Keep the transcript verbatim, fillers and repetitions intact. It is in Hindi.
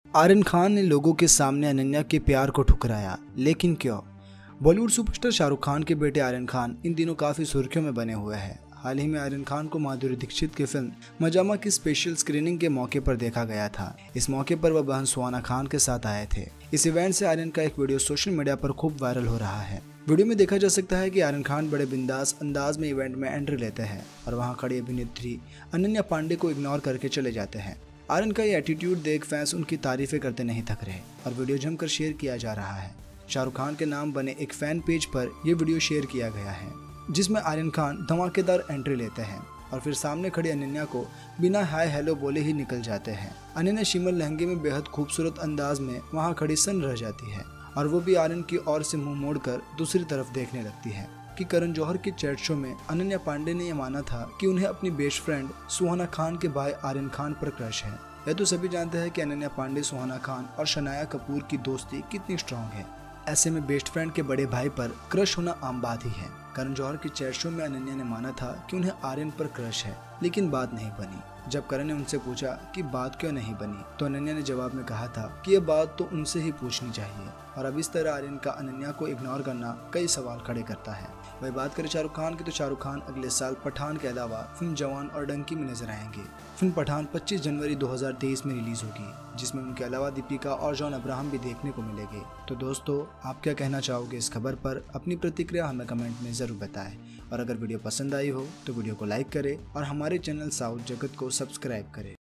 आर्यन खान ने लोगों के सामने अनन्या के प्यार को ठुकराया, लेकिन क्यों? बॉलीवुड सुपरस्टार शाहरुख खान के बेटे आर्यन खान इन दिनों काफी सुर्खियों में बने हुए हैं। हाल ही में आर्यन खान को माधुरी दीक्षित की फिल्म मजामा की स्पेशल स्क्रीनिंग के मौके पर देखा गया था। इस मौके पर वह बहन सुहाना खान के साथ आए थे। इस इवेंट से आर्यन का एक वीडियो सोशल मीडिया पर खूब वायरल हो रहा है। वीडियो में देखा जा सकता है कि आर्यन खान बड़े बिंदास अंदाज में इवेंट में एंट्री लेते हैं और वहां खड़ी अभिनेत्री अनन्या पांडे को इग्नोर करके चले जाते हैं। आर्यन का ये एटीट्यूड देख फैंस उनकी तारीफें करते नहीं थक रहे और वीडियो जमकर शेयर किया जा रहा है। शाहरुख खान के नाम बने एक फैन पेज पर यह वीडियो शेयर किया गया है, जिसमें आर्यन खान धमाकेदार एंट्री लेते हैं और फिर सामने खड़ी अनन्या को बिना हाय हेलो बोले ही निकल जाते हैं। अनन्या शिमर लहंगे में बेहद खूबसूरत अंदाज में वहां खड़ी सन रह जाती है और वो भी आर्यन की ओर से मुंह मोड़कर दूसरी तरफ देखने लगती है कि करण जौहर के चैट शो में अनन्या पांडे ने यह माना था कि उन्हें अपनी बेस्ट फ्रेंड सुहाना खान के भाई आर्यन खान पर क्रश है। यह तो सभी जानते हैं कि अनन्या पांडे, सुहाना खान और शनाया कपूर की दोस्ती कितनी स्ट्रांग है। ऐसे में बेस्ट फ्रेंड के बड़े भाई पर क्रश होना आम बात ही है। करण जौहर के चैट शो में अनन्या ने माना था कि उन्हें आर्यन पर क्रश है, लेकिन बात नहीं बनी। जब करण ने उनसे पूछा कि बात क्यों नहीं बनी, तो अनन्या ने जवाब में कहा था कि यह बात तो उनसे ही पूछनी चाहिए। और अब इस तरह आर्यन का अनन्या को इग्नोर करना कई सवाल खड़े करता है। वही बात करें शाहरुख खान की, तो शाहरुख खान अगले साल पठान के अलावा फिल्म जवान और डंकी में नजर आएंगे। फिल्म पठान पच्चीस जनवरी दो हज़ार तेईस में रिलीज होगी, जिसमें उनके अलावा दीपिका और जॉन अब्राहम भी देखने को मिलेंगे। तो दोस्तों, आप क्या कहना चाहोगे इस खबर पर? अपनी प्रतिक्रिया हमें कमेंट में जरूर बताएं और अगर वीडियो पसंद आई हो तो वीडियो को लाइक करें और हमारे चैनल साउथ जगत को सब्सक्राइब करें।